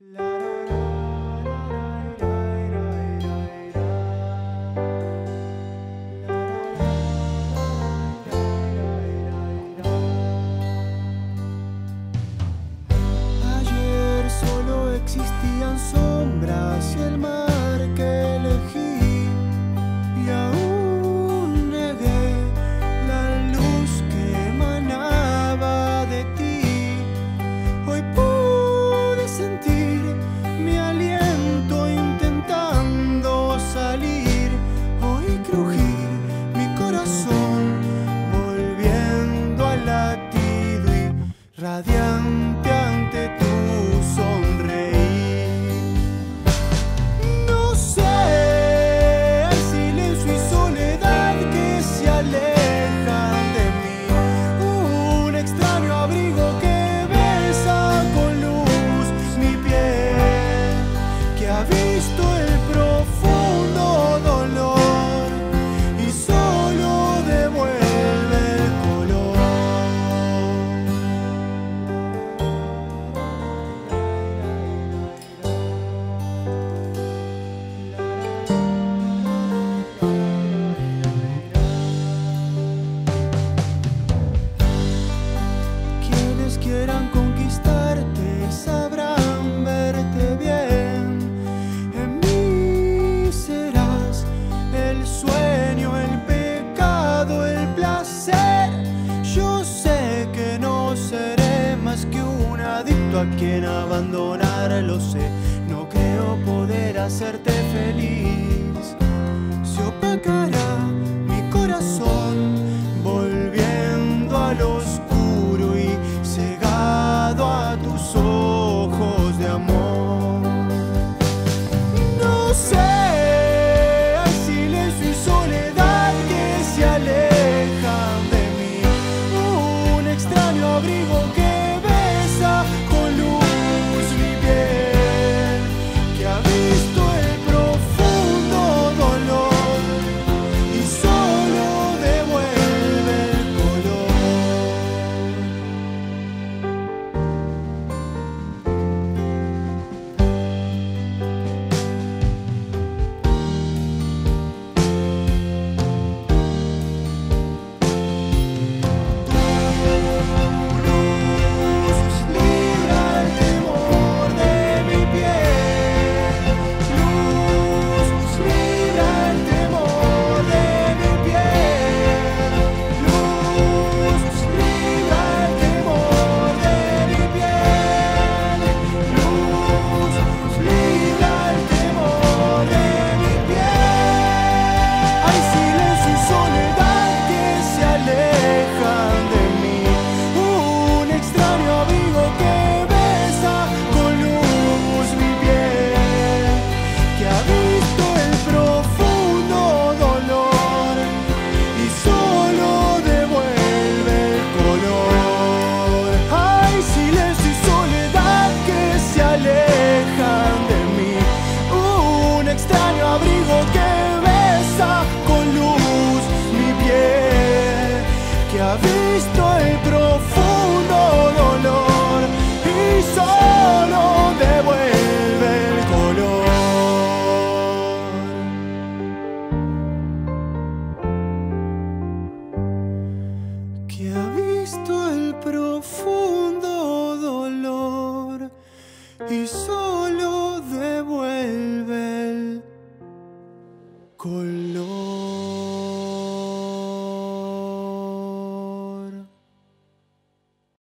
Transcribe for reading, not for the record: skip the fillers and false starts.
Ayer solo existían sombras y el mar que elegí, y aún negué la luz que emanaba de ti. Hoy pude sentir mi aliento intentando salir, oí crujir mi corazón volviendo al latido y radiante ante tu sonreír. No sé, el silencio y soledad que se alejan de mí, un extraño abrigo que besa con luz mi piel, que ha visto el profundo dolor y solo devuelve el color. Quienes quieran conquistarte sabrán verte bien. En mí serás el sueño, el pecado, el placer. Yo sé que no seré más que un adicto a quien abandonar, lo sé. No creo poder hacerte feliz. Se opacará mi corazón volviendo al oscuro y cegado a tus ojos de amor. No sé, hay silencio y soledad que se alejan de mí, un extraño abrigo que besa con luz mi piel, que ha visto el profundo dolor y solo devuelve el color. Luz libra el temor de mi piel. Luz libra el temor de mi piel. Luz libra el temor de mi piel. Luz libra el temor de mi piel. Hay silencio y soledad que se alejan de mí, un extraño abrigo que besa con luz mi piel, que ha visto el profundo dolor y solo devuelve el color. Hay silencio y soledad que se alejan de mí, un extraño abrigo que besa con luz mi piel, que ha visto el profundo dolor y solo devuelve el color. Que ha visto el profundo dolor y solo devuelve el color.